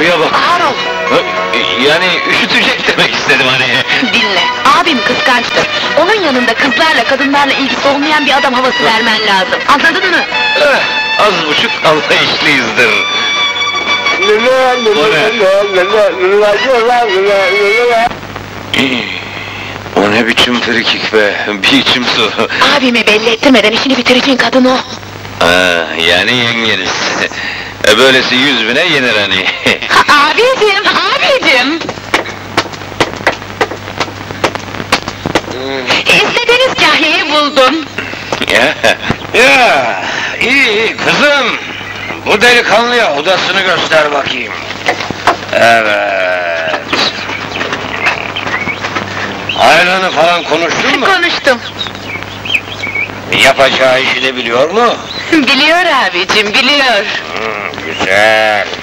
Karıya bak! Ağır ol! Yani üşütecek demek istedim hani! Dinle, abim kıskançtır. Onun yanında kızlarla, kadınlarla ilgisi olmayan bir adam havası vermen lazım. Anladın mı? Az buçuk anlayışlıyızdır. O ne biçim frikik be, bir içim su! Abime belli ettirmeden işini bitireceğin kadın o. Yani yengeniz! Böylesi 100.000'e yenir hani! Abicim, abicim! İstediğiniz kahyeyi buldum. Ya, iyi kızım! Bu delikanlıya odasını göster bakayım. Evet. Ayranı falan konuştun mu? Konuştum. Yapacağı işi de biliyor mu? Biliyor abicim, biliyor. Güzel.